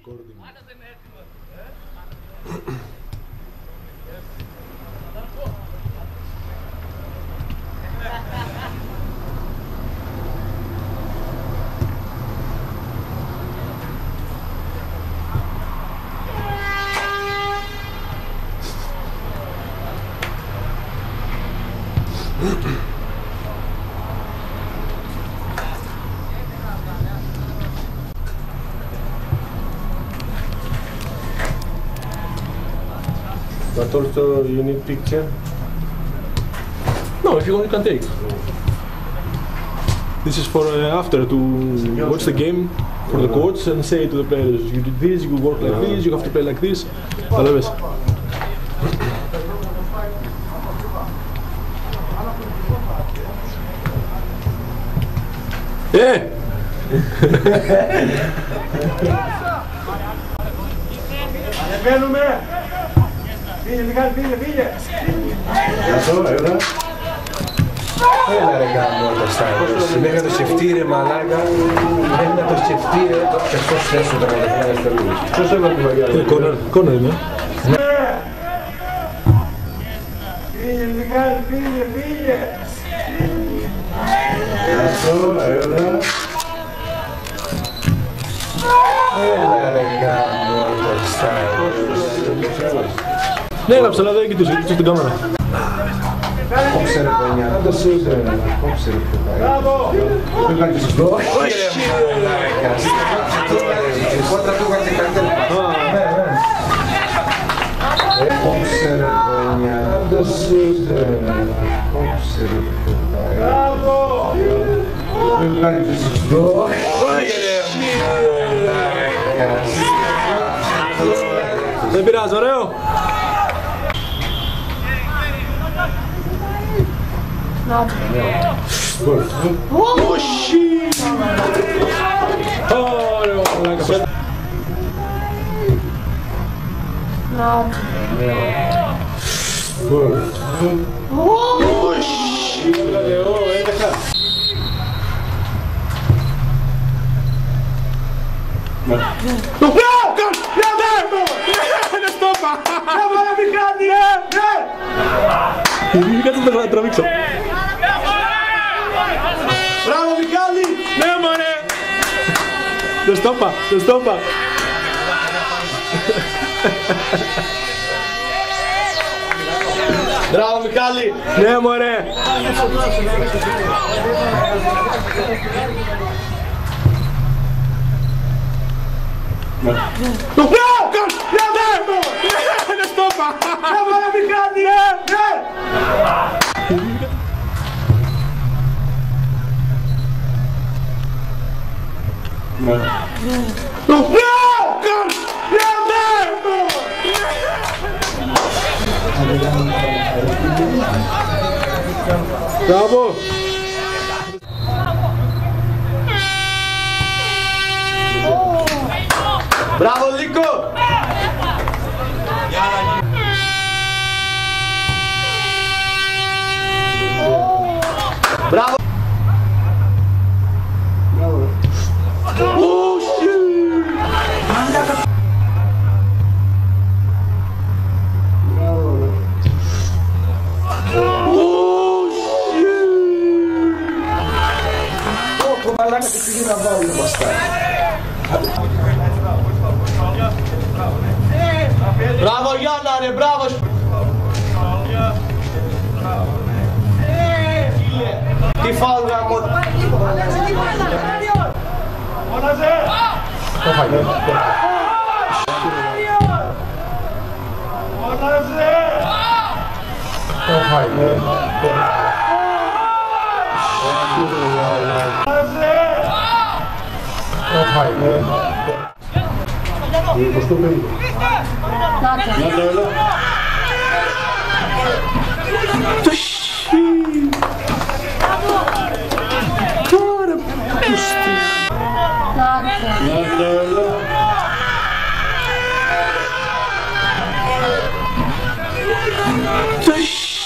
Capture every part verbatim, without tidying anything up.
recording. But also you need picture? No, if you want, you can take. This is for uh, after to watch the game for the coach and say to the players, you do this, you work like this, you have to play like this. Always. Yeah! Φύγε, Μιχάλη, φύγε, φύγε! Αυτό, έλα. Έλα ρε γάμο το στάδιο. Συνέχεια το σκεφτεί ρε μαλάκα. Έλα το σκεφτεί ρε. Και αυτός θέσου τα μαλακά στο λίγο. Ποιος έβαλε τη βαγιά ρε. Κόνερ είναι. Φύγε, Μιχάλη, φύγε, φύγε! Αυτό, έλα. Έλα ρε γάμο το στάδιο. Ναι, έγραψε, αλλά δεν κοιτούσε, κοιτούσε την κάμερα. Κόψε ρε παιδιά, να το σούζε ρε. Κόψε ρε παιδιά. Μπράβο! Μην κάνεις το σκό. Όχι ρε μαλάκα. Η κόντρα του έκανε καλύτερα. Κόψε ρε παιδιά, να το σούζε ρε. Κόψε ρε παιδιά. Μπράβο! Μην κάνεις το σκό. Όχι ρε μαλάκα. Δεν πειράζει, ωραίο. Όχι! Ωραίο, μαλάκα. Όχι! Λεό, έντεκα. Είναι στόπα! Μπράβο, ρε Μιχάλη! Ναι! Κάτσε να τραβήξω. Μπράβο, Μιχάλη! Ναι, μωρέ! Δεν στόπα, δεν στόπα. Μπράβο, Μιχάλη! Ναι, μωρέ! Είναι στόπα! Μπράβο, ρε Μιχάλη! Ναι! Μπράβο! Μπράβο, Λίκο! Μπράβο! Μαλάκα τι πήγε να βάλει μπροστά. Μπράβο, Γιάννα, ρε, μπράβο! Τι φάουλ γάμο! Φώναζε! Το φάγε. Φώναζε! Το φάγε. Το φάγε. Πώς το παίρνει. Να το έλα. Το σι. Τώρα πούστη. Να το έλα. Το σι.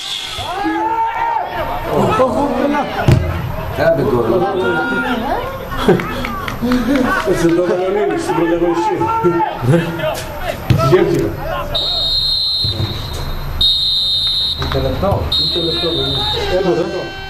Κάντε κόρμα. Έτσι το Βελονίνης στην πρωταγωνιστή. Γεύτηκα. Τελευταίο. Τελευταίο. Εδώ, εδώ.